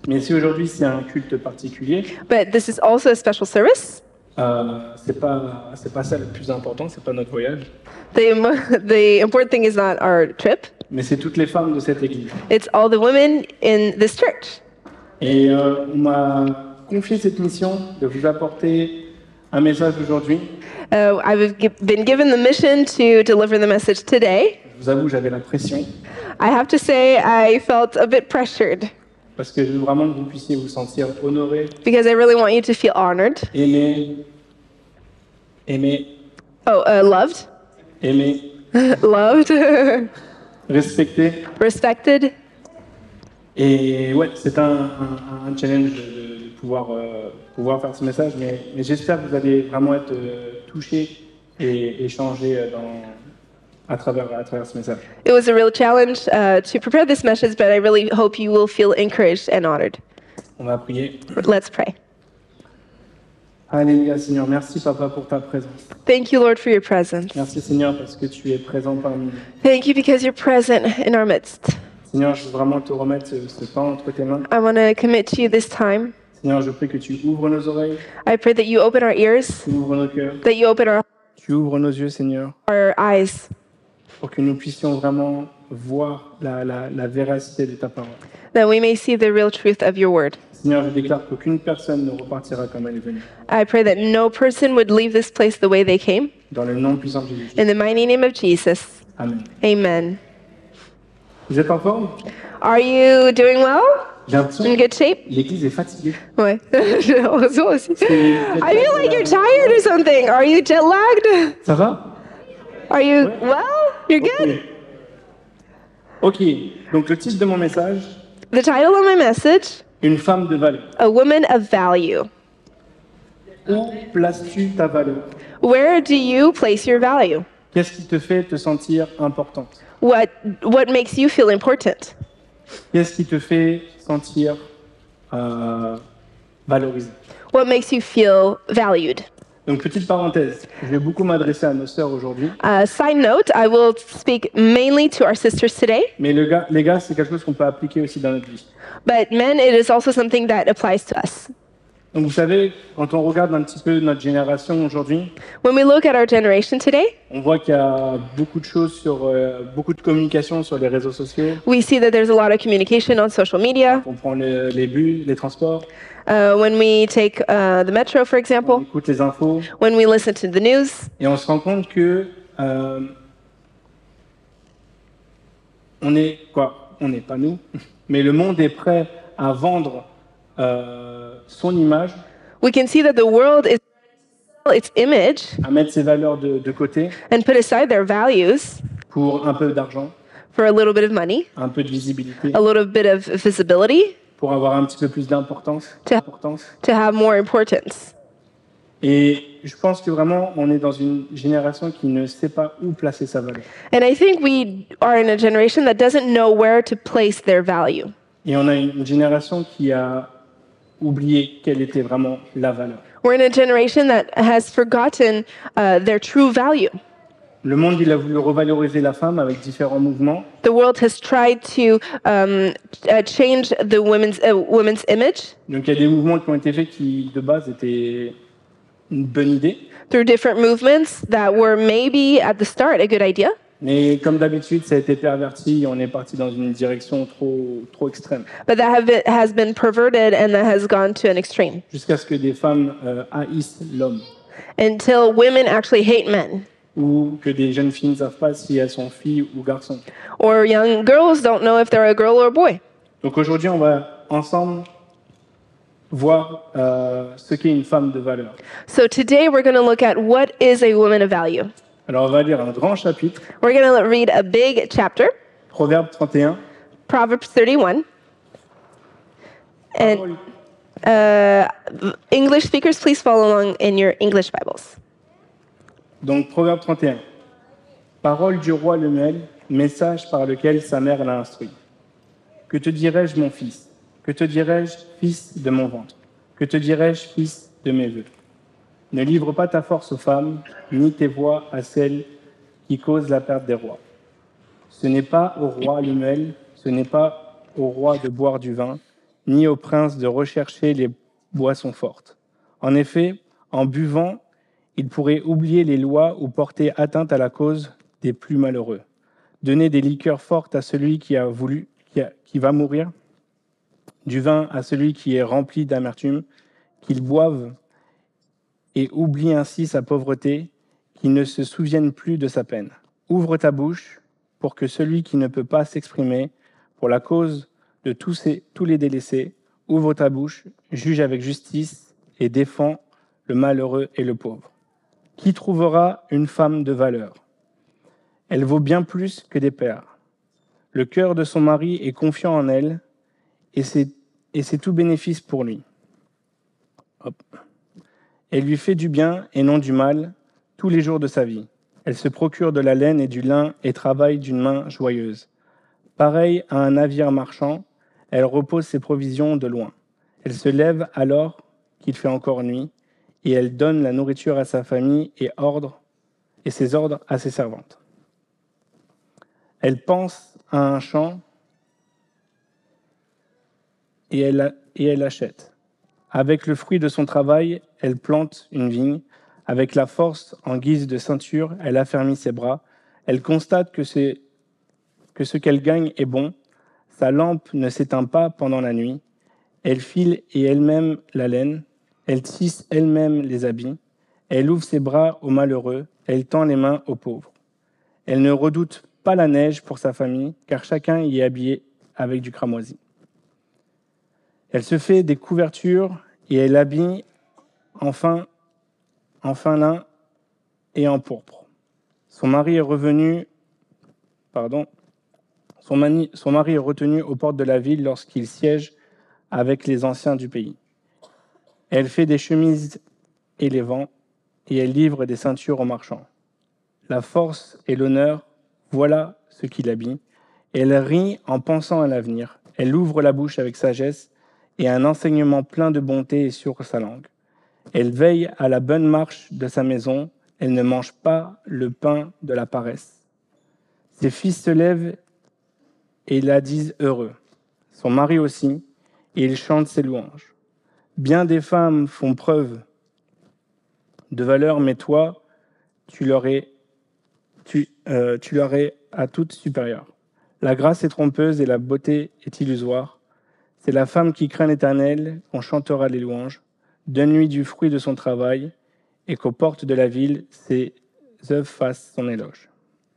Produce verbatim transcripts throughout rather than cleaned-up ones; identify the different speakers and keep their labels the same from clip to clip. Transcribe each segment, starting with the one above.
Speaker 1: Mais si aujourd'hui c'est un culte particulier,
Speaker 2: but this is also a special service.
Speaker 1: euh, c'est pas c'est pas ça le plus important, c'est pas notre voyage,
Speaker 2: The, mo- the important thing is not our trip,
Speaker 1: mais c'est toutes les femmes de cette église.
Speaker 2: it's all the women in this church.
Speaker 1: Et euh, on m'a confié cette mission de vous apporter un message aujourd'hui.
Speaker 2: Uh, I've gi- been given the mission to deliver the message today.
Speaker 1: Je vous avoue, j'avais la pression
Speaker 2: I have to say I felt a bit pressured
Speaker 1: parce que je veux vraiment que vous puissiez vous sentir honoré,
Speaker 2: because I really want you to feel honored.
Speaker 1: aimé, aimé,
Speaker 2: Oh, uh, loved,
Speaker 1: aimé,
Speaker 2: loved,
Speaker 1: respecté.
Speaker 2: respected.
Speaker 1: Et ouais, c'est un, un, un challenge de, de pouvoir, euh, pouvoir faire ce message, mais, mais j'espère que vous allez vraiment être euh, touchés et, et changés euh, dans, à, travers, à travers ce message.
Speaker 2: It was a real challenge uh, to prepare this message, but I really hope you will feel encouraged and honored.
Speaker 1: On va prier.
Speaker 2: Let's pray.
Speaker 1: Alléluia, Seigneur. Merci, Papa, pour ta présence.
Speaker 2: Thank you, Lord, for your presence.
Speaker 1: Merci, Seigneur, parce que tu es présent parmi nous.
Speaker 2: Thank you because you're present in our midst.
Speaker 1: Seigneur, je veux vraiment te remettre ce, ce temps entre tes mains.
Speaker 2: I want to commit to you this time.
Speaker 1: Seigneur, je prie que tu ouvres nos oreilles,
Speaker 2: I pray that you open our ears,
Speaker 1: tu ouvres nos cœurs,
Speaker 2: that you open our,
Speaker 1: tu ouvres nos yeux, Seigneur,
Speaker 2: our eyes,
Speaker 1: pour que nous puissions vraiment voir la, la, la véracité de ta parole.
Speaker 2: that we may see the real truth of your word.
Speaker 1: Seigneur, je déclare qu'aucune personne ne repartira comme elle est venue.
Speaker 2: I pray that no person would leave this place the way they came.
Speaker 1: Dans le nom puissant de Jésus.
Speaker 2: In the mighty name of Jesus,
Speaker 1: Amen.
Speaker 2: amen.
Speaker 1: Vous êtes en forme?
Speaker 2: Are you doing well?
Speaker 1: J'ai l'impression
Speaker 2: In
Speaker 1: que
Speaker 2: good shape?
Speaker 1: l'église est fatiguée.
Speaker 2: Ouais. J'ai l'impression aussi. I feel like you're tired or something. Are you jet lagged?
Speaker 1: Ça va?
Speaker 2: Are you well? You're good?
Speaker 1: Ok. Ok. Donc le titre de mon message,
Speaker 2: The title of my message,
Speaker 1: une femme de valeur.
Speaker 2: A Woman of Value.
Speaker 1: Où places-tu ta valeur?
Speaker 2: Where do you place your value?
Speaker 1: Qu'est-ce qui te fait te sentir importante?
Speaker 2: What, what makes you feel important?
Speaker 1: Qu'est-ce qui te fait sentir euh, valorisée?
Speaker 2: What makes you feel valued?
Speaker 1: Donc petite parenthèse, je vais beaucoup m'adresser à nos sœurs aujourd'hui,
Speaker 2: Uh, side note, I will speak mainly to our sisters today,
Speaker 1: mais le gars, les gars, c'est quelque chose qu'on peut appliquer aussi dans notre vie.
Speaker 2: but men, it is also something that applies to us.
Speaker 1: Donc vous savez, quand on regarde un petit peu notre génération aujourd'hui,
Speaker 2: When we look at our generation today,
Speaker 1: on voit qu'il y a beaucoup de choses sur, euh, beaucoup de communication sur les réseaux sociaux.
Speaker 2: we see that there's a lot of communication on social media.
Speaker 1: On prend le- les bus, les transports,
Speaker 2: Uh, when we take uh, the metro, for
Speaker 1: on
Speaker 2: example,
Speaker 1: écoute les infos,
Speaker 2: when we listen to the news,
Speaker 1: et on se rend compte que euh, on est quoi? On n'est pas nous, mais le monde est prêt à vendre euh, son image,
Speaker 2: we can see that the world is sell its image
Speaker 1: à mettre ses valeurs de, de côté
Speaker 2: and put aside their values
Speaker 1: pour un peu d'argent,
Speaker 2: for a little bit of money,
Speaker 1: un peu de visibilité,
Speaker 2: a little bit of visibility,
Speaker 1: pour avoir un petit peu plus d'importance.
Speaker 2: to,
Speaker 1: importance.
Speaker 2: to have more importance.
Speaker 1: Et je pense que vraiment, on est dans une génération qui ne sait pas où placer sa valeur.
Speaker 2: And I think we are in a generation that doesn't know where to place their value.
Speaker 1: Et on a une génération qui a oublié quelle était vraiment la valeur.
Speaker 2: We're in a generation that has forgotten uh, their true value.
Speaker 1: Le monde, il a voulu revaloriser la femme avec différents mouvements.
Speaker 2: The world has tried to um, uh, change the women's uh, women's image
Speaker 1: Donc il y a des mouvements qui ont été faits qui, de base, étaient une bonne idée.
Speaker 2: through different movements that were maybe at the start a good idea.
Speaker 1: Mais comme d'habitude, ça a été perverti et on est parti dans une direction trop, trop extrême.
Speaker 2: But that have been, has been perverted and that has gone to an extreme
Speaker 1: Jusqu'à ce que des femmes euh, haïssent l'homme.
Speaker 2: until women actually hate men.
Speaker 1: Ou que des jeunes filles ne savent pas si elles sont filles ou garçons.
Speaker 2: Or young girls don't know if they're a girl or a boy.
Speaker 1: Donc aujourd'hui, on va ensemble voir euh, ce qu'est une femme de valeur.
Speaker 2: So today we're going to look at what is a woman of value.
Speaker 1: Alors on va lire un grand chapitre,
Speaker 2: We're going to read a big chapter,
Speaker 1: Proverbe trente et un.
Speaker 2: Proverbs thirty-one. And uh, English speakers, please follow along in your English Bibles.
Speaker 1: Donc Proverbe trente et un. Parole du roi Lemuel, message par lequel sa mère l'a instruit. Que te dirai-je, mon fils? Que te dirai-je, fils de mon ventre? Que te dirai-je, fils de mes vœux? Ne livre pas ta force aux femmes, ni tes voix à celles qui causent la perte des rois. Ce n'est pas au roi Lemuel, ce n'est pas au roi de boire du vin, ni aux princes de rechercher les boissons fortes. En effet, en buvant, ils pourraient oublier les lois ou porter atteinte à la cause des plus malheureux. Donner des liqueurs fortes à celui qui a voulu, qui, a, qui va mourir, du vin à celui qui est rempli d'amertume, qu'il boive et oublie ainsi sa pauvreté, qu'il ne se souvienne plus de sa peine. Ouvre ta bouche pour que celui qui ne peut pas s'exprimer pour la cause de tous, ces, tous les délaissés, ouvre ta bouche, juge avec justice et défends le malheureux et le pauvre. Qui trouvera une femme de valeur? Elle vaut bien plus que des perles. Le cœur de son mari est confiant en elle et c'est, et c'est tout bénéfice pour lui. Hop. Elle lui fait du bien et non du mal tous les jours de sa vie. Elle se procure de la laine et du lin et travaille d'une main joyeuse. Pareille à un navire marchand, elle repose ses provisions de loin. Elle se lève alors qu'il fait encore nuit et elle donne la nourriture à sa famille et, ordre, et ses ordres à ses servantes. Elle pense à un champ et elle, et elle achète. Avec le fruit de son travail, elle plante une vigne. Avec la force en guise de ceinture, elle affermit ses bras. Elle constate que, c'est, que ce qu'elle gagne est bon. Sa lampe ne s'éteint pas pendant la nuit. Elle file et elle-même la laine. Elle tisse elle-même les habits. Elle ouvre ses bras aux malheureux. Elle tend les mains aux pauvres. Elle ne redoute pas la neige pour sa famille, car chacun y est habillé avec du cramoisi. Elle se fait des couvertures et elle habille enfin, enfin lin et en pourpre. Son mari est revenu, pardon, son, mani, son mari est retenu aux portes de la ville lorsqu'il siège avec les anciens du pays. Elle fait des chemises et les vend, et elle livre des ceintures aux marchands. La force et l'honneur, voilà ce qui l'habille. Elle rit en pensant à l'avenir. Elle ouvre la bouche avec sagesse, et un enseignement plein de bonté est sur sa langue. Elle veille à la bonne marche de sa maison. Elle ne mange pas le pain de la paresse. Ses fils se lèvent et la disent heureux. Son mari aussi, et il chante ses louanges. Bien des femmes font preuve de valeur, mais toi, tu leur es, tu, euh, tu leur es à toutes supérieure. La grâce est trompeuse et la beauté est illusoire. C'est la femme qui craint l'Éternel, qu'on chantera les louanges. Donne-lui du fruit de son travail, et qu'aux portes de la ville, ses œuvres fassent son éloge.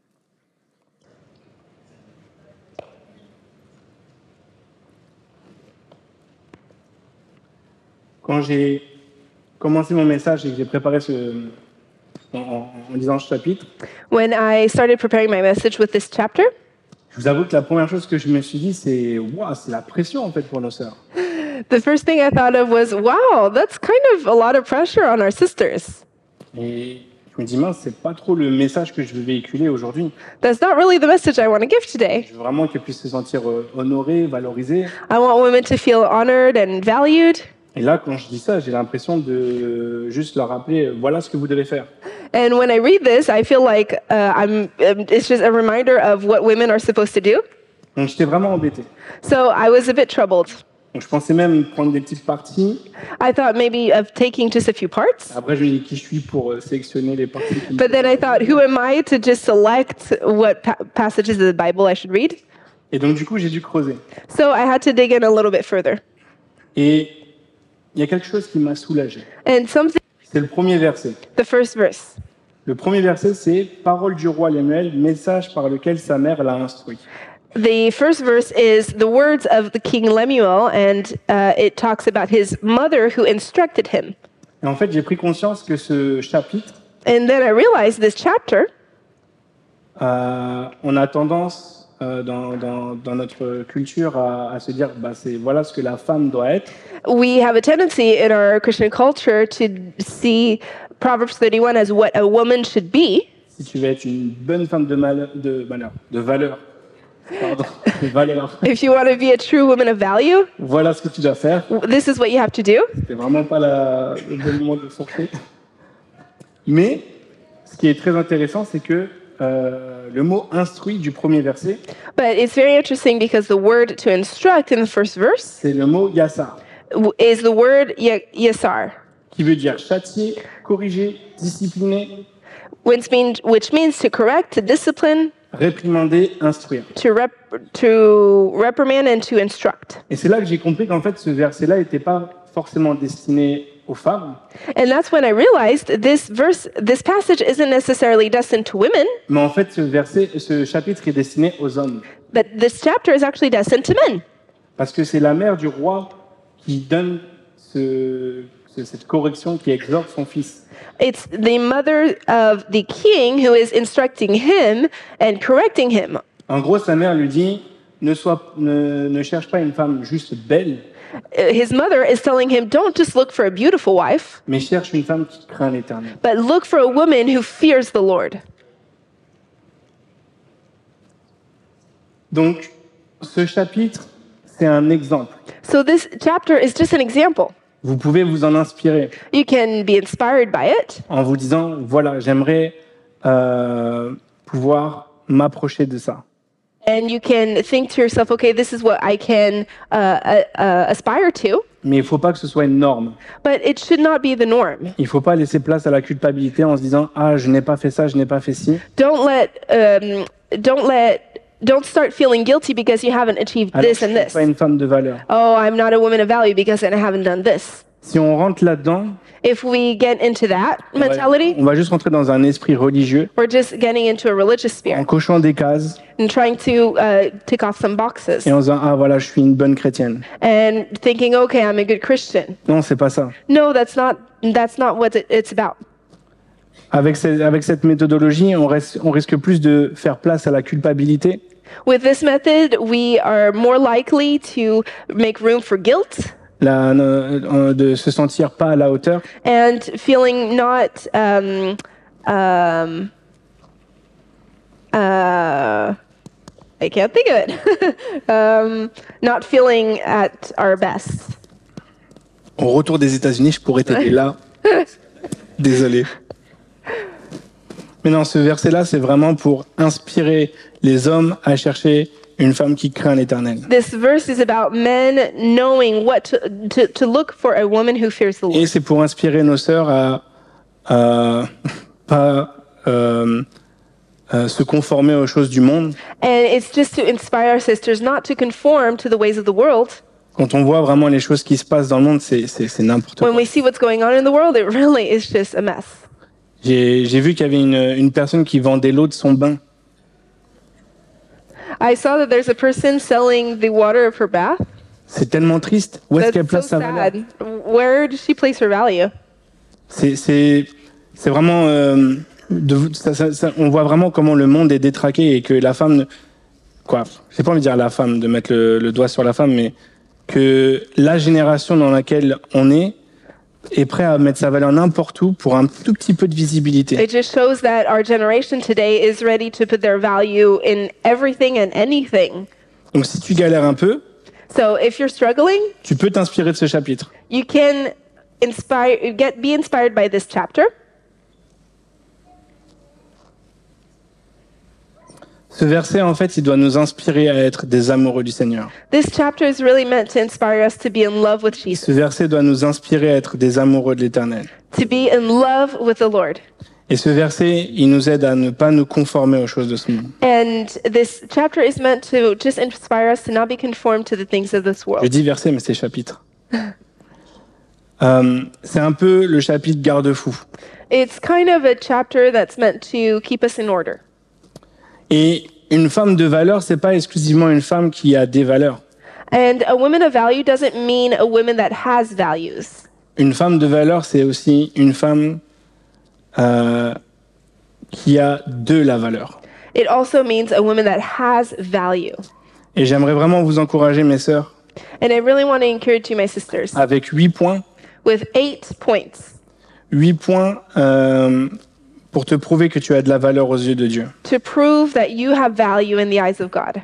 Speaker 1: Quand j'ai commencé mon message et que j'ai préparé ce, en, en, en lisant ce chapitre,
Speaker 2: When I started preparing my message with this chapter,
Speaker 1: je vous avoue que la première chose que je me suis dit, c'est wow, c'est la pression en fait pour nos sœurs.
Speaker 2: the first thing I thought of was, wow, that's kind of a lot of pressure on our sisters.
Speaker 1: Et je me dis, mince, c'est pas trop le message que je veux véhiculer aujourd'hui.
Speaker 2: That's not really the message I want to give today.
Speaker 1: Je veux vraiment qu'elles puissent se sentir euh, honorées, valorisées.
Speaker 2: I want women to feel honored and valued.
Speaker 1: Et là, quand je dis ça, j'ai l'impression de euh, juste leur rappeler, euh, voilà ce que vous devez faire.
Speaker 2: And when I read this, I feel like uh, I'm. Um, it's just a reminder of what women are supposed to do.
Speaker 1: Donc j'étais vraiment embêté.
Speaker 2: So I was a bit troubled.
Speaker 1: Donc je pensais même prendre des petites parties.
Speaker 2: I thought maybe of taking just a few parts.
Speaker 1: Après, je me dis qui je suis pour euh, sélectionner les parties. Qui me
Speaker 2: But then I thought, who am I to just select what pa- passages of the Bible I should read?
Speaker 1: Et donc du coup, j'ai dû creuser.
Speaker 2: So I had to dig in a little bit further.
Speaker 1: Et il y a quelque chose qui m'a soulagé.
Speaker 2: And something,
Speaker 1: C'est le premier verset.
Speaker 2: the first verse.
Speaker 1: Le premier verset, c'est « Parole du roi Lemuel, message par lequel sa mère l'a instruit ».
Speaker 2: The first verse is the words of the king Lemuel, and uh, it talks about his mother who instructed him.
Speaker 1: Et en fait, j'ai pris conscience que ce chapitre,
Speaker 2: And then I realized this chapter,
Speaker 1: euh, on a tendance euh, dans, dans, dans notre culture à, à se dire bah, c'est voilà ce que la femme doit être.
Speaker 2: we have a tendency in our Christian culture to see Proverbs thirty-one as what a woman should be.
Speaker 1: Si tu veux être une bonne femme de, mal, de, malheur, de valeur, pardon, de valeur,
Speaker 2: If you want to be a true woman of value,
Speaker 1: voilà ce que tu dois faire.
Speaker 2: this is what you have to do.
Speaker 1: C'était vraiment pas la, le bon moment de sortir. Mais ce qui est très intéressant, c'est que euh, le mot instruit du premier verset,
Speaker 2: But it's very interesting because the word to instruct in the first verse
Speaker 1: c'est le mot yassa,
Speaker 2: w- is the word y- yasar,
Speaker 1: qui veut dire châtier, corriger, discipliner,
Speaker 2: which means, which means to correct, to discipline,
Speaker 1: réprimander, instruire.
Speaker 2: to, rep- to reprimand, and to instruct.
Speaker 1: Et c'est là que j'ai compris qu'en fait, ce verset-là n'était pas forcément destiné aux femmes,
Speaker 2: And that's when I realized this verse, this passage isn't necessarily destined to women,
Speaker 1: mais en fait, ce verset, ce chapitre est destiné aux hommes.
Speaker 2: but this chapter is actually destined to men.
Speaker 1: Parce que c'est la mère du roi qui donne ce- ce- cette correction, qui exhorte son fils.
Speaker 2: It's the mother of the king who is instructing him and correcting him.
Speaker 1: En gros, sa mère lui dit, ne, sois, ne, ne cherche pas une femme juste belle,
Speaker 2: Uh, His mother is telling him, don't just look for a beautiful wife,
Speaker 1: mais cherche une femme qui craint l'Éternel.
Speaker 2: but look for a woman who fears the Lord.
Speaker 1: Donc, ce chapitre, c'est un exemple.
Speaker 2: So this chapter is just an example.
Speaker 1: Vous pouvez vous en inspirer
Speaker 2: You can be inspired by it
Speaker 1: en vous disant, voilà, j'aimerais euh, pouvoir m'approcher de ça.
Speaker 2: and you can think to yourself, okay, this is what I can uh, uh, uh, aspire to,
Speaker 1: Mais il ne faut pas que ce soit une norme.
Speaker 2: but it should not be the norm.
Speaker 1: Il ne faut pas laisser place à la culpabilité en se disant, ah, je n'ai pas fait ça, je n'ai pas fait ci.
Speaker 2: Don't let, um, don't let, don't start feeling guilty because you haven't achieved
Speaker 1: Alors,
Speaker 2: this
Speaker 1: je
Speaker 2: and
Speaker 1: ne suis
Speaker 2: this.
Speaker 1: pas une femme de valeur.
Speaker 2: Oh, I'm not a woman of value because I haven't done this.
Speaker 1: Si on rentre là-dedans,
Speaker 2: If we get into that
Speaker 1: on va-
Speaker 2: mentality,
Speaker 1: on va juste rentrer dans un esprit religieux
Speaker 2: we're just getting into a religious
Speaker 1: en
Speaker 2: spirit
Speaker 1: cochant des cases
Speaker 2: and trying to uh, tick off some boxes
Speaker 1: et en disant, ah, voilà, je suis une bonne chrétienne.
Speaker 2: and thinking, okay, I'm a good Christian.
Speaker 1: Non, c'est pas ça.
Speaker 2: No, that's not that's not what it- it's about.
Speaker 1: Avec, ce- avec cette méthodologie, on, reste- on risque plus de faire place à la culpabilité
Speaker 2: With this method, we are more likely to make room for guilt
Speaker 1: la- euh, de se sentir pas à la hauteur
Speaker 2: and feeling not um, um, uh, I can't think of it. um, not feeling at our best.
Speaker 1: Au retour des États-Unis, je pourrais t'aider là. Désolé. Mais non, ce verset-là, c'est vraiment pour inspirer les hommes à chercher une femme qui craint l'Éternel.
Speaker 2: This verse is about men knowing what to, to, to look for a woman who fears the
Speaker 1: Et
Speaker 2: Lord.
Speaker 1: c'est pour inspirer nos sœurs à, à pas euh, à se conformer aux choses du monde.
Speaker 2: And it's just to inspire our sisters not to conform to the ways of the world.
Speaker 1: Quand on voit vraiment les choses qui se passent dans le monde, c'est c'est- c'est n'importe
Speaker 2: When
Speaker 1: quoi.
Speaker 2: we see what's going on in the world, it really is just a mess.
Speaker 1: J'ai j'ai vu qu'il y avait une, une personne qui vendait l'eau de son bain.
Speaker 2: I saw that there's a person selling the water of her bath.
Speaker 1: C'est tellement triste. Où est-ce qu'elle
Speaker 2: That's
Speaker 1: place
Speaker 2: so
Speaker 1: sa valeur?
Speaker 2: sad. Where does she place her value?
Speaker 1: C'est c'est- c'est vraiment... euh, de- ça- ça- ça- on voit vraiment comment le monde est détraqué et que la femme... ne- Quoi J'ai pas envie de dire la femme, de mettre le, le doigt sur la femme, mais que la génération dans laquelle on est est prêt à mettre sa valeur n'importe où pour un tout petit peu de visibilité.
Speaker 2: It just shows that our generation today is ready to put their value in everything and anything.
Speaker 1: Donc si tu galères un peu,
Speaker 2: So if you're struggling,
Speaker 1: tu peux t'inspirer de ce chapitre.
Speaker 2: you can inspire, get be inspired by this chapter.
Speaker 1: Ce verset, en fait, il doit nous inspirer à être des amoureux du Seigneur.
Speaker 2: This chapter is really meant to inspire us to be in love with Jesus,
Speaker 1: Ce verset doit nous inspirer à être des amoureux de l'Éternel.
Speaker 2: to be in love with the Lord.
Speaker 1: Et ce verset, il nous aide à ne pas nous conformer aux choses de ce monde.
Speaker 2: And this chapter is meant to just inspire us to not be conformed to the things of this
Speaker 1: Je
Speaker 2: world.
Speaker 1: dis verset, mais c'est chapitre. Euh, c'est un peu le chapitre garde-fou.
Speaker 2: It's kind of a chapter that's meant to keep us in order.
Speaker 1: Et une femme de valeur, c'est pas exclusivement une femme qui a des valeurs.
Speaker 2: And a woman of value doesn't mean a woman that has values.
Speaker 1: Une femme de valeur, c'est aussi une femme euh, qui a de la valeur.
Speaker 2: It also means a woman that has value.
Speaker 1: Et j'aimerais vraiment vous encourager, mes sœurs,
Speaker 2: And I really want to encourage you, my sisters,
Speaker 1: avec huit points.
Speaker 2: with eight points
Speaker 1: Huit points euh, pour te prouver que tu as de la valeur aux yeux de Dieu.
Speaker 2: to prove that you have value in the eyes of God.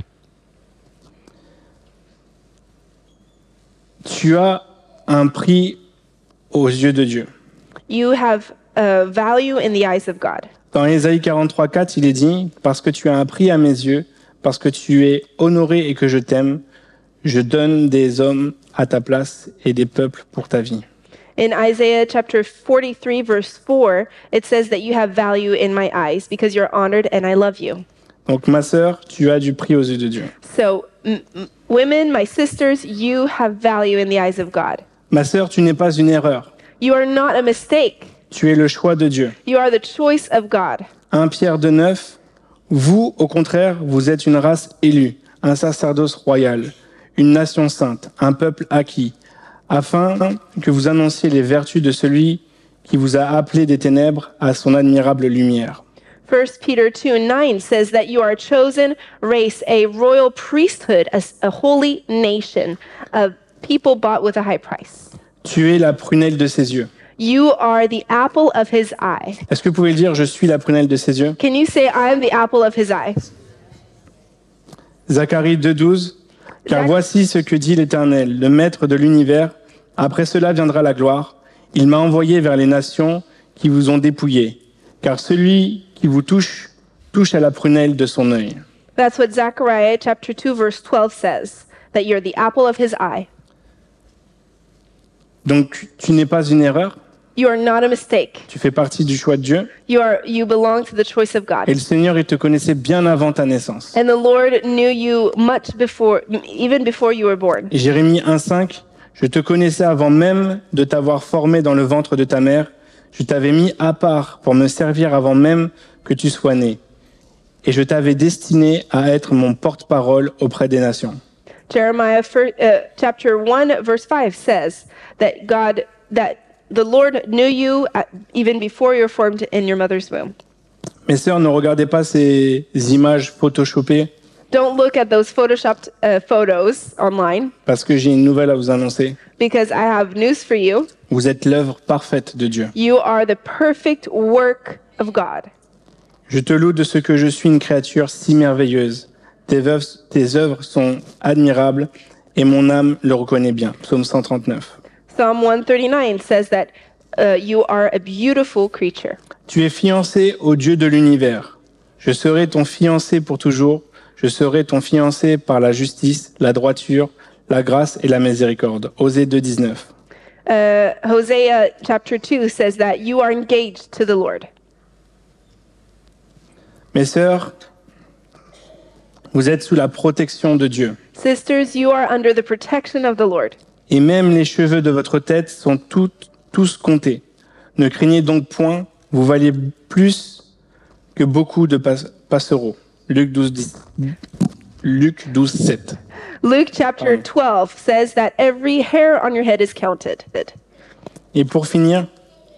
Speaker 1: Tu as un prix aux yeux de Dieu.
Speaker 2: You have uh, value in the eyes of God.
Speaker 1: Dans Ésaïe quarante-trois, quatre, il est dit « Parce que tu as un prix à mes yeux, parce que tu es honoré et que je t'aime, je donne des hommes à ta place et des peuples pour ta vie. »
Speaker 2: In Isaiah chapter forty-three, verse four, it says that you have value in my eyes because you're honored and I love you.
Speaker 1: Donc ma sœur, tu as du prix aux yeux de Dieu.
Speaker 2: So, m- m- women, my sisters, you have value in the eyes of God.
Speaker 1: Ma sœur, tu n'es pas une erreur.
Speaker 2: You are not a mistake.
Speaker 1: Tu es le choix de Dieu.
Speaker 2: You are the choice of God.
Speaker 1: un Pierre deux neuf, vous, au contraire, vous êtes une race élue, un sacerdoce royal, une nation sainte, un peuple acquis, afin que vous annonciez les vertus de celui qui vous a appelé des ténèbres à son admirable lumière.
Speaker 2: First Peter two nine says that you are a chosen race, a royal priesthood, a, a holy nation, a people bought with a high price.
Speaker 1: Tu es la prunelle de ses yeux.
Speaker 2: You are the apple of his eye.
Speaker 1: Est-ce que vous pouvez le dire, je suis la prunelle de ses yeux?
Speaker 2: Can you say, I am the apple of his eye?
Speaker 1: Zacharie deux douze, car
Speaker 2: Zac-
Speaker 1: voici ce que dit l'Éternel, le Maître de l'univers. Après cela viendra la gloire. Il m'a envoyé vers les nations qui vous ont dépouillés, car celui qui vous touche, touche à la prunelle de son œil.
Speaker 2: That's what Zechariah chapter two verse twelve says, that you're the apple of his eye.
Speaker 1: Donc tu n'es pas une erreur,
Speaker 2: You are not a mistake.
Speaker 1: tu fais partie du choix de Dieu,
Speaker 2: You are you belong to the choice of God.
Speaker 1: et le Seigneur, il te connaissait bien avant ta naissance.
Speaker 2: And the Lord knew you much before, even before you were born.
Speaker 1: Et Jérémie un cinq, je te connaissais avant même de t'avoir formé dans le ventre de ta mère. Je t'avais mis à part pour me servir avant même que tu sois né. Et je t'avais destiné à être mon porte-parole auprès des nations.
Speaker 2: Jeremiah fir- uh, chapter one verse five says that God that the Lord knew you at, even before you were formed in your mother's womb.
Speaker 1: Mes sœurs, ne regardez pas ces images photoshopées,
Speaker 2: Don't look at those photoshopped uh, photos online
Speaker 1: parce que j'ai une nouvelle à vous annoncer.
Speaker 2: because I have news for you.
Speaker 1: Vous êtes l'œuvre parfaite de Dieu.
Speaker 2: You are the perfect work of God.
Speaker 1: Je te loue de ce que je suis une créature si merveilleuse. Tes œuvres, tes œuvres sont admirables et mon âme le reconnaît bien. Psaume cent trente-neuf.
Speaker 2: Psalm one thirty-nine says that uh, you are a beautiful creature.
Speaker 1: Tu es fiancé au Dieu de l'univers. Je serai ton fiancé pour toujours. Je serai ton fiancé par la justice, la droiture, la grâce et la miséricorde. Osée deux dix-neuf.
Speaker 2: Uh, Hosea chapter two says that you are engaged to the Lord.
Speaker 1: Mes sœurs, vous êtes sous la protection de Dieu.
Speaker 2: Sisters, you are under the protection of the Lord.
Speaker 1: Et même les cheveux de votre tête sont toutes- tous comptés. Ne craignez donc point, vous valez plus que beaucoup de pas- passereaux. Luc douze, dix. Luc douze, sept.
Speaker 2: Luke chapter twelve says that every hair on your head is counted.
Speaker 1: Et pour finir,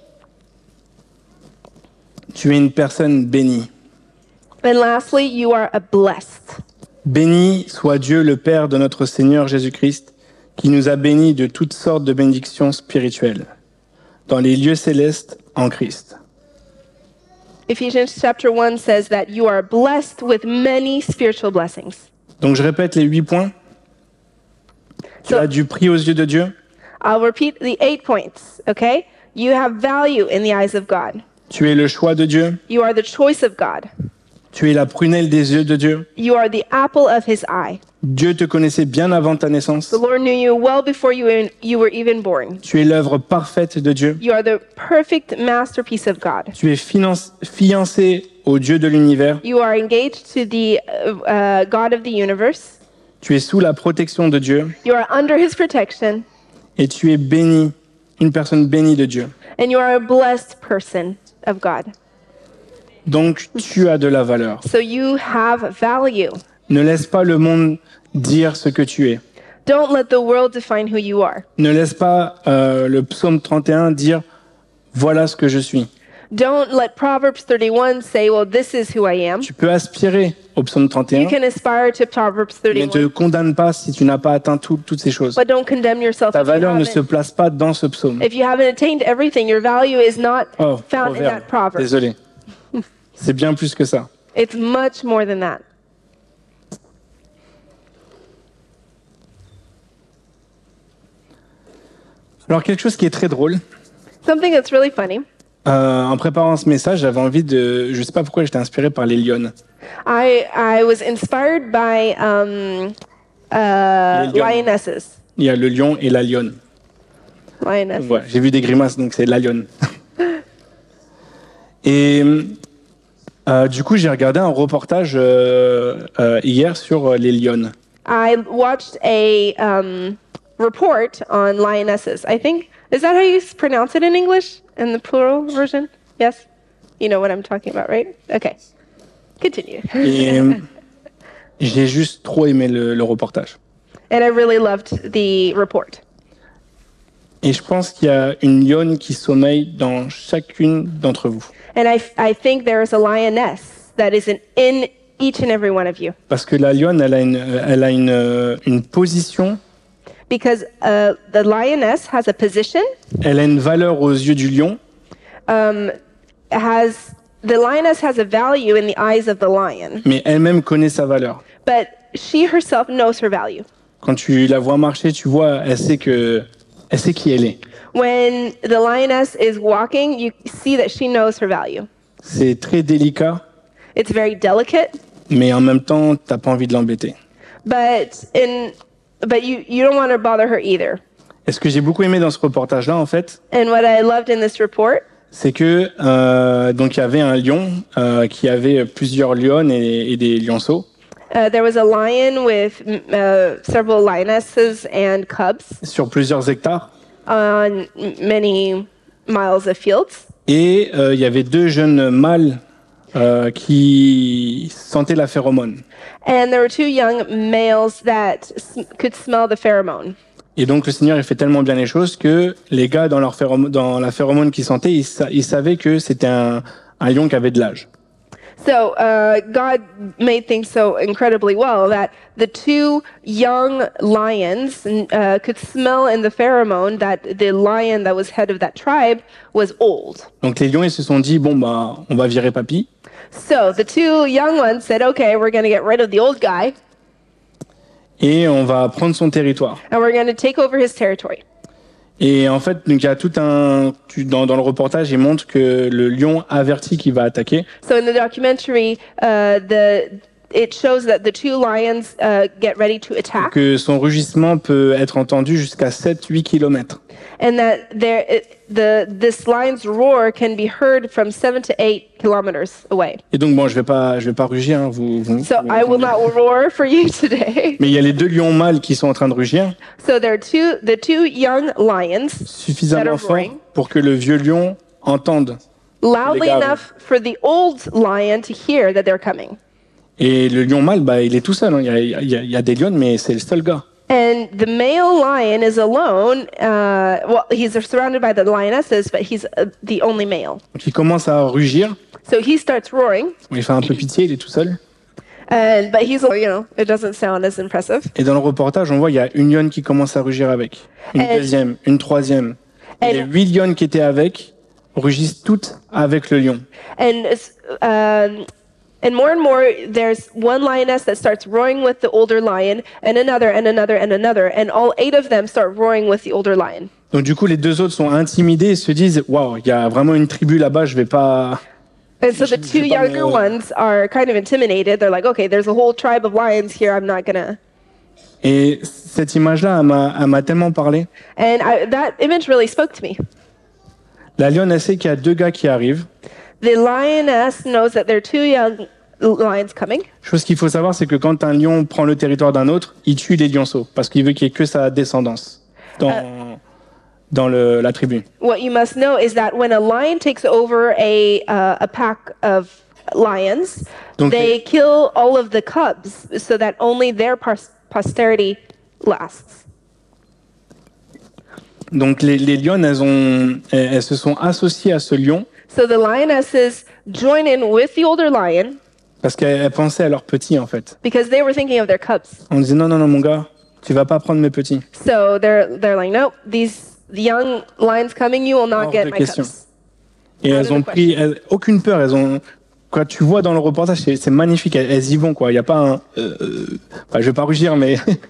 Speaker 1: tu es une personne bénie.
Speaker 2: And lastly, you are a blessed.
Speaker 1: Béni soit Dieu le Père de notre Seigneur Jésus-Christ, qui nous a bénis de toutes sortes de bénédictions spirituelles, dans les lieux célestes en Christ.
Speaker 2: Ephesians chapter one says that you are blessed with many spiritual blessings.
Speaker 1: Donc je répète les huit points. Tu
Speaker 2: So-
Speaker 1: as du prix aux yeux de Dieu.
Speaker 2: I'll repeat the eight points, okay? You have value in the eyes of God.
Speaker 1: Tu es le choix de Dieu.
Speaker 2: You are the choice of God.
Speaker 1: Tu es la prunelle des yeux de Dieu.
Speaker 2: You are the apple of his eye.
Speaker 1: Dieu te connaissait bien avant ta naissance.
Speaker 2: The Lord knew you well before you were, you were even born.
Speaker 1: Tu es l'œuvre parfaite de Dieu.
Speaker 2: You are the perfect masterpiece of God.
Speaker 1: Tu es finan- fiancé au Dieu de l'univers.
Speaker 2: You are engaged to the uh, uh, God of the universe.
Speaker 1: Tu es sous la protection de Dieu.
Speaker 2: You are under his protection.
Speaker 1: Et tu es béni, une personne bénie de Dieu.
Speaker 2: And you are a blessed person of God.
Speaker 1: Donc tu as de la valeur.
Speaker 2: So you have value.
Speaker 1: Ne laisse pas le monde dire ce que tu es.
Speaker 2: Don't let the world define who you are.
Speaker 1: Ne laisse pas euh, le psaume trente et un dire voilà ce que je suis.
Speaker 2: Don't let Proverbs thirty-one say, well, this is who I am.
Speaker 1: Tu peux aspirer au psaume trente et
Speaker 2: You
Speaker 1: un,
Speaker 2: can aspire to Proverbs
Speaker 1: mais ne te
Speaker 2: thirty-one,
Speaker 1: condamne pas si tu n'as pas atteint tout- toutes ces choses.
Speaker 2: but don't condemn yourself
Speaker 1: Ta
Speaker 2: if you,
Speaker 1: valeur ne se
Speaker 2: haven't,
Speaker 1: place pas dans ce psaume.
Speaker 2: if you haven't attained everything. Your value is not
Speaker 1: Oh,
Speaker 2: found in
Speaker 1: proverbe.
Speaker 2: that proverb.
Speaker 1: Désolé. C'est bien plus que ça.
Speaker 2: It's much more than that.
Speaker 1: Alors quelque chose qui est très drôle,
Speaker 2: Something that's really funny.
Speaker 1: Euh, en préparant ce message, j'avais envie de... Je sais pas pourquoi j'étais inspiré par les lionnes.
Speaker 2: I I was inspired by um, uh,
Speaker 1: Les lions.
Speaker 2: lionesses.
Speaker 1: Il y a le lion et la lionne.
Speaker 2: Lionesses.
Speaker 1: Voilà, j'ai vu des grimaces, donc c'est la lionne. Et euh, du coup, j'ai regardé un reportage euh, euh, hier sur les lionnes.
Speaker 2: I watched a um, report on lionesses. I think, is that how you pronounce it in English? In the plural version? Yes? You know what I'm talking about, right? Okay. Continue.
Speaker 1: Et j'ai juste trop aimé le, le reportage.
Speaker 2: And I really loved the report.
Speaker 1: Et je pense qu'il y a une lionne qui sommeille dans chacune d'entre vous.
Speaker 2: And I, I think there is a lioness that is in, in each and every one of you.
Speaker 1: Parce que la lionne, elle a une, elle a une, une position,
Speaker 2: Because uh, the lioness has a position,
Speaker 1: elle a une valeur aux yeux du lion,
Speaker 2: um, has the lioness has a value in the eyes of the lion,
Speaker 1: mais elle-même connaît sa valeur.
Speaker 2: but she herself knows her value.
Speaker 1: Quand tu la vois marcher, tu vois, elle sait que, elle sait qui elle est.
Speaker 2: When the lioness is walking, you see that she knows her value.
Speaker 1: C'est très délicat,
Speaker 2: It's very delicate,
Speaker 1: mais en même temps, t'as pas envie de l'embêter.
Speaker 2: but in but you you don't want to bother her either.
Speaker 1: Et ce que j'ai beaucoup aimé dans ce reportage-là, en fait,
Speaker 2: And what I loved in this report
Speaker 1: c'est que euh, donc il y avait un lion euh, qui avait plusieurs lionnes et, et des lionceaux.
Speaker 2: Uh, there was a lion with mm, uh, several lionesses and cubs
Speaker 1: Sur plusieurs hectares.
Speaker 2: on m- many miles of fields.
Speaker 1: Et euh, il y avait deux jeunes mâles euh, qui sentaient la phéromone.
Speaker 2: And there were two young males that s- could smell the pheromone.
Speaker 1: Et donc le Seigneur il fait tellement bien les choses que les gars dans, leur phéromone, dans la phéromone qu'ils sentaient, ils, sa- ils savaient que c'était un, un lion qui avait de l'âge.
Speaker 2: So uh, God made things so incredibly well that the two young lions uh, could smell in the pheromone that the lion that was head of that tribe was old.
Speaker 1: Donc les lions ils se sont dit bon bah on va virer papy.
Speaker 2: So the two young ones said, okay, we're going to get rid of the old guy
Speaker 1: Et on va prendre son territoire.
Speaker 2: and we're going to take over his territory.
Speaker 1: Et en fait, donc il y a tout un tu- dans, dans le reportage, il montre que le lion avertit qu'il va attaquer.
Speaker 2: So in the documentary, uh, the it shows that the two lions uh, get ready to attack,
Speaker 1: Que son rugissement peut être entendu jusqu'à sept à huit kilomètres.
Speaker 2: and that there it, the this lion's roar can be heard from seven to eight kilometers away.
Speaker 1: Et donc bon, je vais pas je vais pas rugir hein, vous, vous,
Speaker 2: So
Speaker 1: vous
Speaker 2: I will
Speaker 1: m'entendez.
Speaker 2: not roar for you today.
Speaker 1: Mais il y a les deux lions mâles qui sont en train de rugir
Speaker 2: So there are two the two young lions
Speaker 1: suffisamment
Speaker 2: That are
Speaker 1: fort
Speaker 2: roaring.
Speaker 1: pour que le vieux lion entende.
Speaker 2: loudly
Speaker 1: Les gars,
Speaker 2: enough for the old lion to hear that they're coming.
Speaker 1: Et le lion mâle, bah, il est tout seul. hein. Il y a, il y a- il y a des lions, mais c'est le seul gars.
Speaker 2: And the male lion is alone. Uh, well, he's surrounded by the lionesses, but he's uh, the only male.
Speaker 1: Donc il commence à rugir.
Speaker 2: So he starts roaring,
Speaker 1: Il fait un peu pitié, il est tout seul.
Speaker 2: and but he's you know it doesn't sound as impressive.
Speaker 1: Et dans le reportage, on voit il y a une lionne qui commence à rugir avec, une
Speaker 2: Et-
Speaker 1: deuxième, une troisième. Et
Speaker 2: Et-
Speaker 1: les huit lionnes qui étaient avec rugissent toutes avec le lion.
Speaker 2: And it's, um, and more and more, there's one lioness that starts roaring with the older lion, and another, and another, and another, and all eight of them start roaring with the older lion.
Speaker 1: Donc du coup, les deux autres sont intimidés et se disent waouh, il y a vraiment une tribu là-bas, je vais pas.
Speaker 2: And so the
Speaker 1: Je- je
Speaker 2: two
Speaker 1: vais pas
Speaker 2: younger
Speaker 1: me-
Speaker 2: ones are kind of intimidated. They're like, okay, there's a whole tribe of lions here. I'm not gonna.
Speaker 1: Et cette image-là, elle m'a, elle m'a tellement parlé.
Speaker 2: And I, that image really spoke to me.
Speaker 1: La lionne, elle sait qu'il y a deux gars qui arrivent.
Speaker 2: The lioness knows that there are two young lions coming.
Speaker 1: Chose qu'il faut savoir, c'est que quand un lion prend le territoire d'un autre, il tue les lionceaux parce qu'il veut qu'il y ait que sa descendance dans, dans le, la tribu.
Speaker 2: What you must know is that when a lion takes over a uh, a pack of lions,
Speaker 1: Donc,
Speaker 2: they kill all of the cubs so that only their pos- posterity lasts.
Speaker 1: Donc les, les lionnes, elles, ont, elles, elles se sont associées à ce lion
Speaker 2: So the lionesses join in with the older lion
Speaker 1: parce qu'elles elles pensaient à leurs petits en fait.
Speaker 2: because they were thinking of their cubs.
Speaker 1: On disait non, non, non, mon gars, tu vas pas prendre mes petits.
Speaker 2: So they're they're like, nope, these the young lions coming, you will not
Speaker 1: Hors
Speaker 2: get
Speaker 1: de
Speaker 2: my
Speaker 1: question.
Speaker 2: cubs.
Speaker 1: Et
Speaker 2: Out
Speaker 1: elles
Speaker 2: of
Speaker 1: ont
Speaker 2: the
Speaker 1: pris elles- aucune peur. Elles ont, quand tu vois dans le reportage, c'est c'est magnifique. Elles, elles y vont quoi. Il y a pas un. Euh, euh, enfin, je vais pas rugir, mais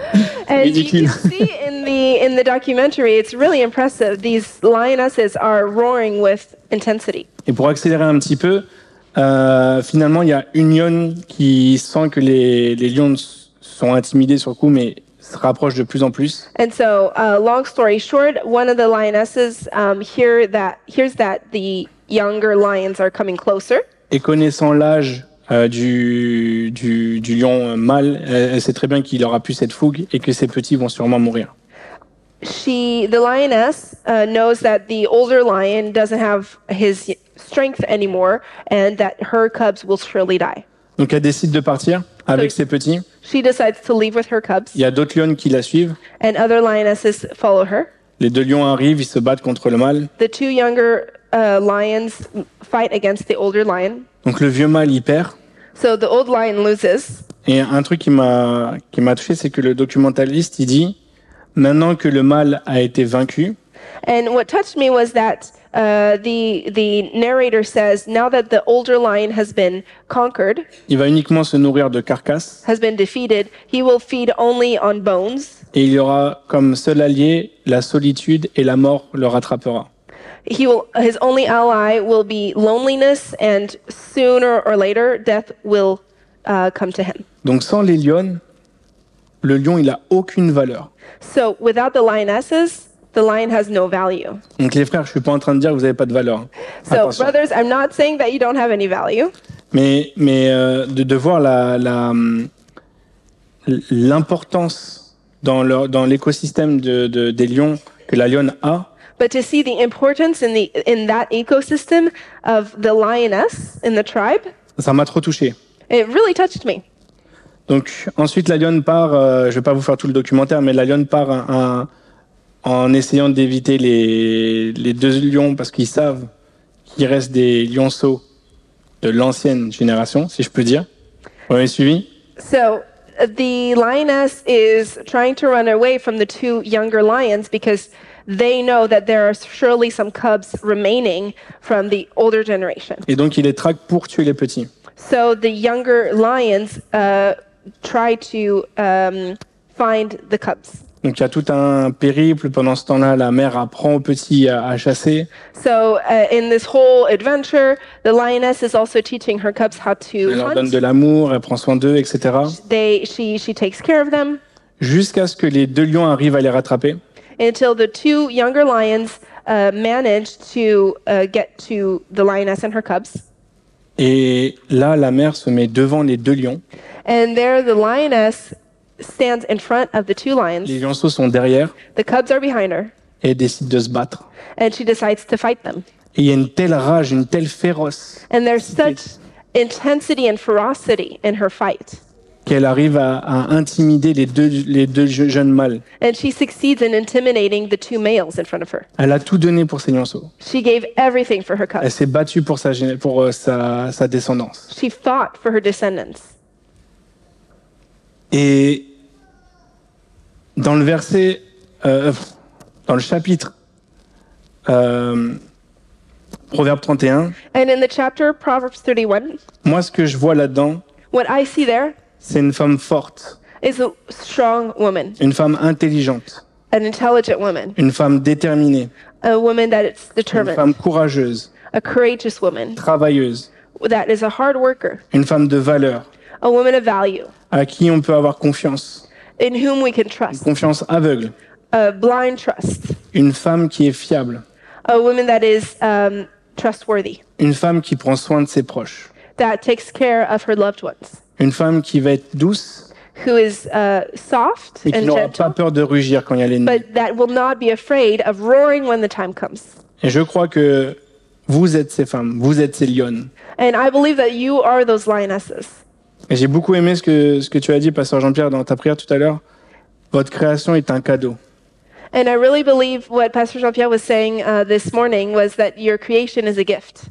Speaker 2: And you
Speaker 1: Ridicule.
Speaker 2: can see in the in the documentary, it's really impressive. These lionesses are roaring with intensity.
Speaker 1: Et pour accélérer un petit peu, euh, finalement, il y a une lionne qui sent que les, les lions sont intimidés sur le coup, mais se rapproche de plus en plus.
Speaker 2: And so, uh, long story short, one of the lionesses um, hear that hears that the younger lions are coming closer.
Speaker 1: Et connaissant l'âge euh, du, du, du lion mâle, elle, elle sait très bien qu'il aura plus cette fougue et que ses petits vont sûrement mourir.
Speaker 2: She, the lioness, uh, knows that the older lion doesn't have his strength anymore, and that her cubs will surely die.
Speaker 1: Donc elle décide de partir avec
Speaker 2: So-
Speaker 1: ses petits.
Speaker 2: She decides to leave with her cubs,
Speaker 1: Il y a d'autres lionnes qui la suivent.
Speaker 2: and other lionesses follow her.
Speaker 1: Les deux lions arrivent, ils se battent contre le mâle.
Speaker 2: The two younger uh, lions fight against the older lion.
Speaker 1: Donc le vieux mâle, il perd.
Speaker 2: So the old lion loses.
Speaker 1: Et un truc qui m'a qui m'a touché, c'est que le documentaliste, il dit, maintenant que le mâle a été vaincu,
Speaker 2: And what touched me was that uh, the the narrator says, now that the older lion has been conquered,
Speaker 1: il va uniquement se nourrir de carcasses
Speaker 2: has been defeated, he will feed only on bones.
Speaker 1: et il y aura comme seul allié la solitude et la mort le rattrapera.
Speaker 2: He will his only ally will be loneliness, and sooner or later death will uh, come to him.
Speaker 1: Donc sans les lionnes, le lion, il a aucune valeur.
Speaker 2: So without the lionesses, the lion has no value.
Speaker 1: Donc les frères, je suis pas en train de dire que vous n'avez pas de valeur. hein.
Speaker 2: So
Speaker 1: Attention.
Speaker 2: brothers, I'm not saying that you don't have any value,
Speaker 1: Mais, mais euh, de, de voir la, la, hum, l'importance dans, leur- dans l'écosystème de, de, des lions que la lionne a,
Speaker 2: but to see the importance in the in that ecosystem of the lioness in the tribe,
Speaker 1: ça m'a trop touché.
Speaker 2: it really touched me.
Speaker 1: Donc ensuite la lionne part, euh, je vais pas vous faire tout le documentaire, mais la lionne part un- un- en essayant d'éviter les, les deux lions parce qu'ils savent qu'il reste des lionceaux de l'ancienne génération, si je peux dire. Vous m'avez suivi?
Speaker 2: So uh, the lioness is trying to run away from the two younger lions because they know that there are surely some cubs remaining from the older generation.
Speaker 1: Et donc il les traque pour tuer les petits.
Speaker 2: So the younger lions uh, try to um, find the cubs.
Speaker 1: Donc il y a tout un périple. Pendant ce temps-là, la mère apprend aux petits à, à chasser.
Speaker 2: So uh, in this whole adventure, the lioness is also teaching her cubs how
Speaker 1: Elle
Speaker 2: to
Speaker 1: leur donne de
Speaker 2: hunt.
Speaker 1: l'amour, elle prend soin d'eux, et cetera.
Speaker 2: They, she, she takes care of them
Speaker 1: Jusqu'à ce que les deux lions arrivent à les rattraper.
Speaker 2: until the two younger lions uh, manage to uh, get to the lioness and her cubs.
Speaker 1: Et là, la mère se met devant les deux lions.
Speaker 2: And there the lioness stands in front of the two lions.
Speaker 1: Les lionceaux sont derrière
Speaker 2: The cubs are behind her,
Speaker 1: et elle décide de se battre.
Speaker 2: and she decides to fight them.
Speaker 1: Et il y a une telle rage, une telle féroce
Speaker 2: And there's such intensity and ferocity in her fight.
Speaker 1: qu'elle arrive à, à intimider les deux, les deux je- jeunes mâles.
Speaker 2: And she succeeds in intimidating the two males in front of her.
Speaker 1: Elle a tout donné pour ses lionceaux.
Speaker 2: She gave everything for her
Speaker 1: Elle
Speaker 2: cubs.
Speaker 1: s'est battue pour sa, gé- pour euh, sa, sa descendance.
Speaker 2: She fought for her descendants.
Speaker 1: Et dans le verset, euh, dans le chapitre, euh, Proverbe trente et un,
Speaker 2: And in the chapter, Proverbs thirty-one,
Speaker 1: moi ce que je vois là-dedans,
Speaker 2: what I see there
Speaker 1: c'est une femme forte,
Speaker 2: is a strong woman,
Speaker 1: une femme intelligente,
Speaker 2: an intelligent woman,
Speaker 1: une femme déterminée,
Speaker 2: a woman that is
Speaker 1: une
Speaker 2: determined,
Speaker 1: femme courageuse,
Speaker 2: a courageous woman,
Speaker 1: travailleuse,
Speaker 2: that is a hard worker,
Speaker 1: une femme de valeur,
Speaker 2: a woman of value,
Speaker 1: à qui on peut avoir confiance,
Speaker 2: in whom we can trust,
Speaker 1: confiance aveugle,
Speaker 2: a blind trust,
Speaker 1: une femme qui est fiable,
Speaker 2: a woman that is um, trustworthy,
Speaker 1: une femme qui prend soin de ses proches,
Speaker 2: that takes care of her loved ones,
Speaker 1: une femme qui va être douce
Speaker 2: who is uh, soft
Speaker 1: et qui
Speaker 2: and
Speaker 1: n'aura pas
Speaker 2: gentle,
Speaker 1: peur de rugir quand il y a l'ennemi.
Speaker 2: but that will not be afraid of roaring when the time comes.
Speaker 1: Et je crois que vous êtes ces femmes, vous êtes ces lionnes.
Speaker 2: And I believe that you are those lionesses.
Speaker 1: Et j'ai beaucoup aimé ce que, ce que tu as dit, Pasteur Jean-Pierre, dans ta prière tout à l'heure. Votre création est un cadeau.
Speaker 2: And I really believe what Pastor Jean-Pierre was saying uh, this morning was that your creation is a gift.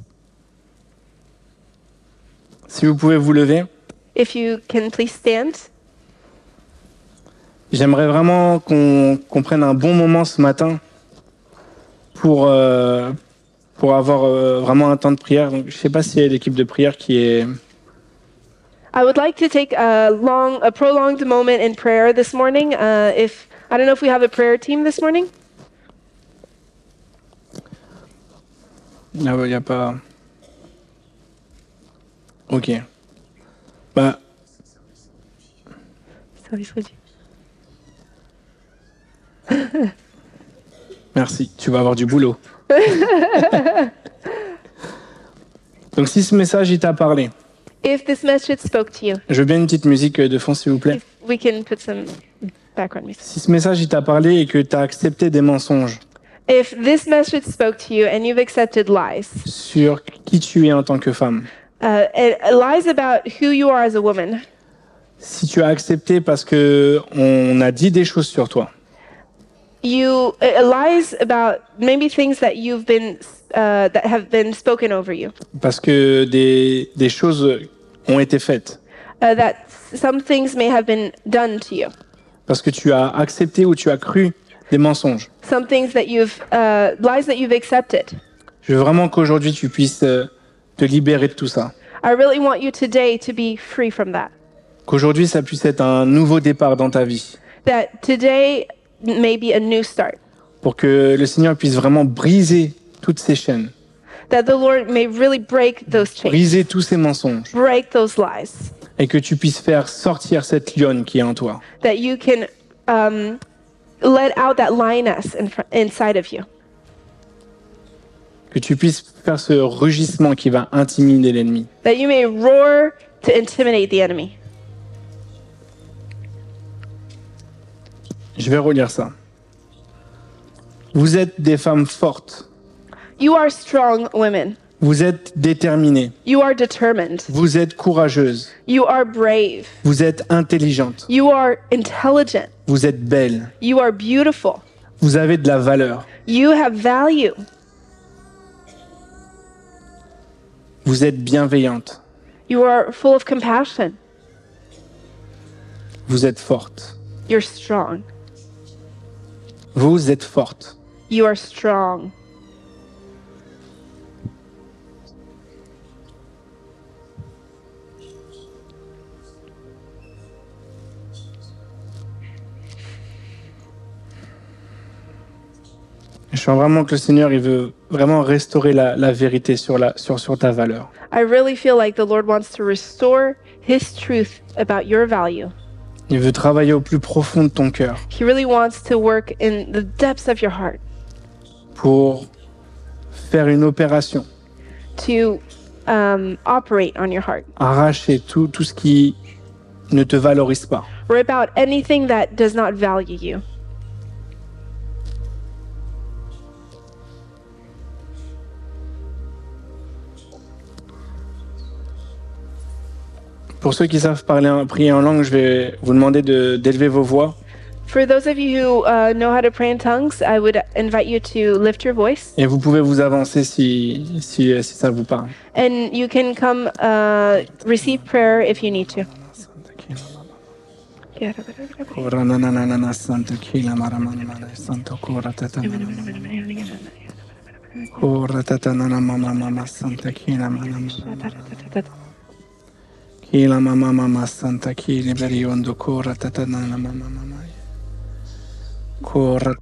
Speaker 1: Si vous pouvez vous lever,
Speaker 2: If you can please stand.
Speaker 1: j'aimerais vraiment qu'on qu'on prenne un bon moment ce matin pour, euh, pour avoir euh, vraiment un temps de prière. Donc, je ne sais pas s'il y a l'équipe de prière qui est...
Speaker 2: I would like to take a long, a prolonged moment in prayer this morning. Uh, if I don't know if we have a prayer team this morning.
Speaker 1: Il n'y a pas. Ok. Bah. Merci, tu vas avoir du boulot. Donc si ce message il t'a parlé,
Speaker 2: If this message spoke to you,
Speaker 1: je veux bien une petite musique de fond s'il vous plaît.
Speaker 2: if we can put some background music.
Speaker 1: Si ce message il t'a parlé et que tu as accepté des mensonges
Speaker 2: If this message spoke to you and you've accepted lies,
Speaker 1: sur qui tu es en tant que femme,
Speaker 2: uh, it, lies about who you are as a woman,
Speaker 1: si tu as accepté parce que on a dit des choses sur toi,
Speaker 2: you uh, lies about maybe things that you've been uh, that have been spoken over you,
Speaker 1: parce que des, des choses ont été faites,
Speaker 2: uh, that some things may have been done to you,
Speaker 1: parce que tu as accepté ou tu as cru des mensonges.
Speaker 2: some things that you've uh, lies that you've accepted.
Speaker 1: Je veux vraiment qu'aujourd'hui tu puisses euh, te libérer de tout ça.
Speaker 2: I really want you today to be free from that.
Speaker 1: Qu'aujourd'hui ça puisse être un nouveau départ dans ta vie.
Speaker 2: That today may be a new start.
Speaker 1: Pour que le Seigneur puisse vraiment briser toutes ces chaînes,
Speaker 2: That the Lord may really break those chains,
Speaker 1: briser tous ces mensonges,
Speaker 2: break those lies.
Speaker 1: et que tu puisses faire sortir cette lionne qui est en toi.
Speaker 2: That you can um, let out that lioness in fr- inside of you.
Speaker 1: Que tu puisses faire ce rugissement qui va intimider l'ennemi.
Speaker 2: That you may roar to intimidate the enemy.
Speaker 1: Je vais relire ça. Vous êtes des femmes fortes.
Speaker 2: You are strong women.
Speaker 1: Vous êtes déterminées.
Speaker 2: You are determined.
Speaker 1: Vous êtes courageuses.
Speaker 2: You are brave.
Speaker 1: Vous êtes intelligentes.
Speaker 2: You are intelligent.
Speaker 1: Vous êtes belles.
Speaker 2: You are beautiful.
Speaker 1: Vous avez de la valeur.
Speaker 2: You have value.
Speaker 1: Vous êtes bienveillantes.
Speaker 2: You are full of compassion.
Speaker 1: Vous êtes fortes.
Speaker 2: You're strong.
Speaker 1: Vous êtes fortes.
Speaker 2: You are strong.
Speaker 1: Je sens vraiment que le Seigneur il veut vraiment restaurer la, la vérité sur, la, sur, sur ta valeur.
Speaker 2: I really feel like the Lord wants to restore His truth about your value.
Speaker 1: Il veut travailler au plus profond de ton cœur
Speaker 2: He really wants to work in the depths of your heart
Speaker 1: pour faire une opération,
Speaker 2: to um, operate on your heart.
Speaker 1: arracher tout, tout ce qui ne te valorise pas.
Speaker 2: Rip out anything that does not value you.
Speaker 1: Pour ceux qui savent parler, en- prier en langue, je vais vous demander de- d'élever vos voix
Speaker 2: For those of you who uh, know how to pray in tongues, I would invite you to lift your voice.
Speaker 1: et vous pouvez vous avancer si, si, si ça vous parle.
Speaker 2: And you can come uh, receive prayer if you need to.
Speaker 1: Kila mama mama santa kili beriondo kora tatanana mama mama kora.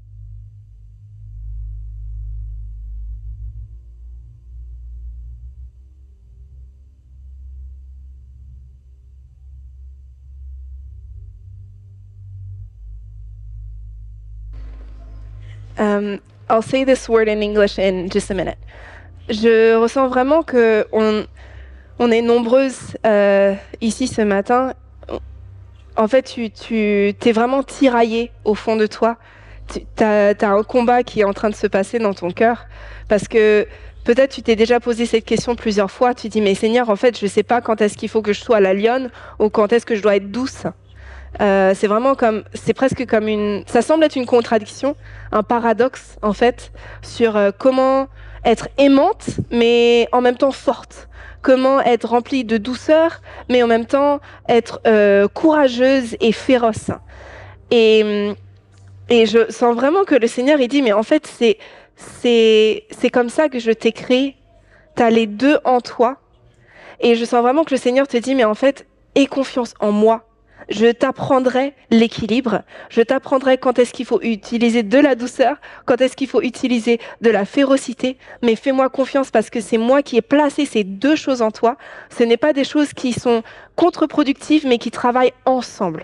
Speaker 2: Um, I'll say this word in English in just a minute. Je ressens vraiment que on, on est nombreuses euh, ici ce matin. En fait, tu, tu t'es vraiment tiraillée au fond de toi. Tu as, un combat qui est en train de se passer dans ton cœur parce que peut-être tu t'es déjà posé cette question plusieurs fois. Tu dis mais Seigneur, en fait, je ne sais pas quand est-ce qu'il faut que je sois la lionne ou quand est-ce que je dois être douce. Euh, c'est vraiment comme, c'est presque comme une, ça semble être une contradiction, un paradoxe en fait, sur euh, comment être aimante, mais en même temps forte. Comment être remplie de douceur, mais en même temps être euh, courageuse et féroce. Et, et je sens vraiment que le Seigneur, il dit, mais en fait, c'est, c'est, c'est comme ça que je t'ai créé. Tu as les deux en toi. Et je sens vraiment que le Seigneur te dit, mais en fait, aie confiance en moi. Je t'apprendrai l'équilibre. Je t'apprendrai quand est-ce qu'il faut utiliser de la douceur, quand est-ce qu'il faut utiliser de la férocité. Mais fais-moi confiance parce que c'est moi qui ai placé ces deux choses en toi. Ce n'est pas des choses qui sont contre-productives, mais qui travaillent ensemble.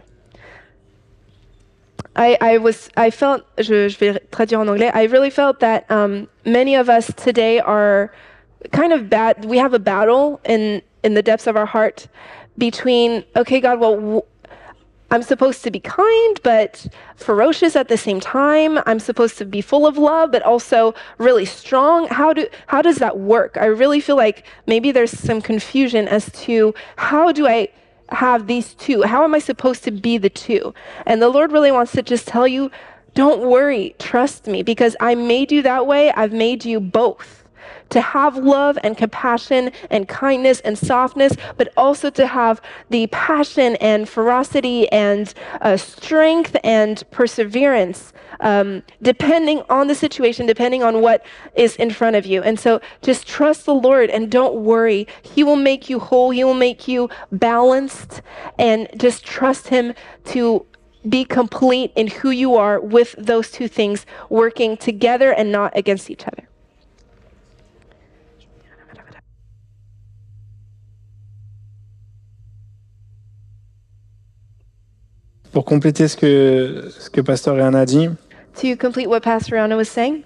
Speaker 2: I, I was, I felt, je, je vais traduire en anglais. I really felt that um, many of us today are kind of bad. We have a battle in in the depths of our heart between, okay, God, well, w- I'm supposed to be kind, but ferocious at the same time. I'm supposed to be full of love, but also really strong. How do how does that work? I really feel like maybe there's some confusion as to how do I have these two? How am I supposed to be the two? And the Lord really wants to just tell you, don't worry, trust me, because I made you that way. I've made you both. To have love and compassion and kindness and softness, but also to have the passion and ferocity and uh, strength and perseverance, um, depending on the situation, depending on what is in front of you. And so just trust the Lord and don't worry. He will make you whole. He will make you balanced, and just trust Him to be complete in who you are with those two things working together and not against each other.
Speaker 1: Pour compléter ce que, ce que Pasteur Réan a dit,
Speaker 2: To complete what Pastor Rihanna was saying,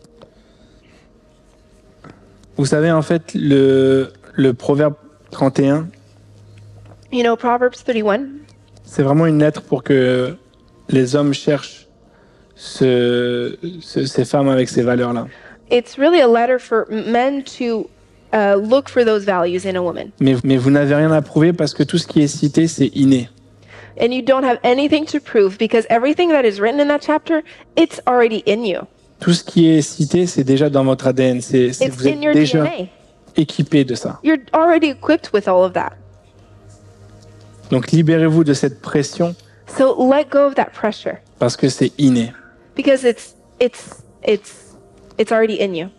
Speaker 1: vous savez, en fait, le, le Proverbe trente et un,
Speaker 2: you know, Proverbs thirty-one,
Speaker 1: c'est vraiment une lettre pour que les hommes cherchent ce, ce- ces femmes avec ces valeurs-là.
Speaker 2: it's really a letter for men to uh, look for those values in a woman.
Speaker 1: Mais, mais vous n'avez rien à prouver parce que tout ce qui est cité, c'est inné.
Speaker 2: And you don't have anything to prove because everything that is written in that chapter, it's already in you.
Speaker 1: Tout ce qui est cité, c'est déjà dans votre A D N. C'est, c'est-
Speaker 2: It's
Speaker 1: vous
Speaker 2: in
Speaker 1: êtes
Speaker 2: your
Speaker 1: déjà
Speaker 2: D N A.
Speaker 1: équipé de ça.
Speaker 2: You're already equipped with all of that.
Speaker 1: Donc libérez-vous de cette pression
Speaker 2: So let go of that pressure
Speaker 1: parce que c'est inné.
Speaker 2: because it's it's it's it's already in you.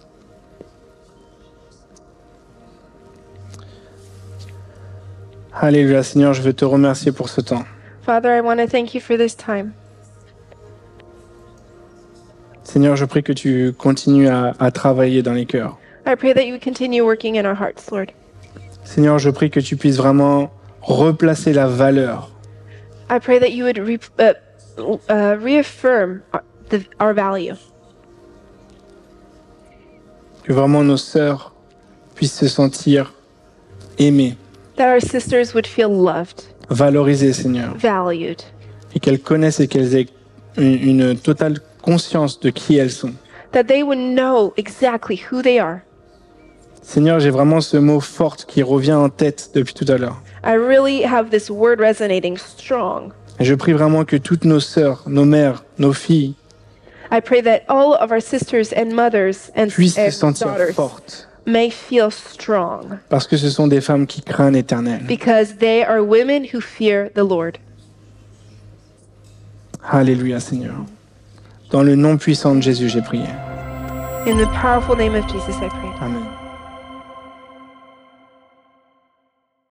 Speaker 1: Alléluia, Seigneur, je veux te remercier pour ce temps.
Speaker 2: Father, I want to thank you for this time.
Speaker 1: Seigneur, je prie que tu continues à, à travailler dans les cœurs.
Speaker 2: I pray that you would continue working in our hearts, Lord.
Speaker 1: Seigneur, je prie que tu puisses vraiment replacer la valeur
Speaker 2: I pray that you would re- uh, uh, reaffirm our, the, our value.
Speaker 1: que vraiment nos sœurs puissent se sentir aimées,
Speaker 2: That our sisters would feel loved,
Speaker 1: valorisées, Seigneur,
Speaker 2: valued,
Speaker 1: et qu'elles connaissent et qu'elles aient une, une totale conscience de qui elles sont.
Speaker 2: that they would know exactly who they are.
Speaker 1: Seigneur, j'ai vraiment ce mot fort qui revient en tête depuis tout à l'heure.
Speaker 2: I really have this word resonating strong.
Speaker 1: Et je prie vraiment que toutes nos sœurs, nos mères, nos filles
Speaker 2: I pray that all of our sisters and mothers and,
Speaker 1: puissent se
Speaker 2: and
Speaker 1: sentir
Speaker 2: daughters
Speaker 1: fortes,
Speaker 2: may feel strong
Speaker 1: parce que ce sont des femmes qui craignent l'Éternel.
Speaker 2: because they are women who fear the Lord.
Speaker 1: Alléluia, Seigneur. Dans le nom puissant de Jésus, j'ai prié.
Speaker 2: In the powerful name of Jesus, I pray.
Speaker 1: Amen.